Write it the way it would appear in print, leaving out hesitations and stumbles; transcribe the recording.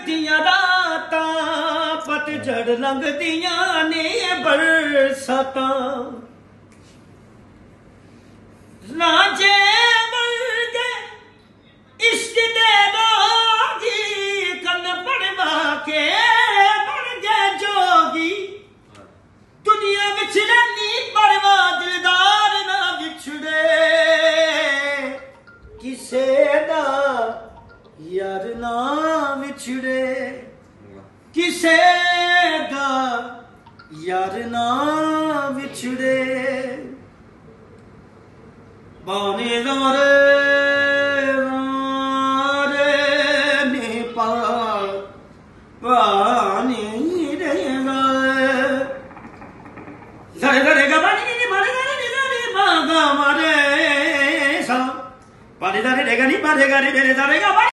कट्टियां रातां पतझड़ लंघदियां ने बरसातां रांझे वर्गे इश्क दे रोगी कन पड़वा के बन गए जोगी दुनिया विच रैनी परवा दिलदार ना विछड़े किसे दा यार ना विछड़े किसे दा यार ना विछड़े बाने रे नेपाल पानी रहेगा धरे धरेगा पानी नहीं मारेगा नहीं भागा मारे सा पानी धरे रहेगा नहीं मारेगा नहीं मेरे धरेगा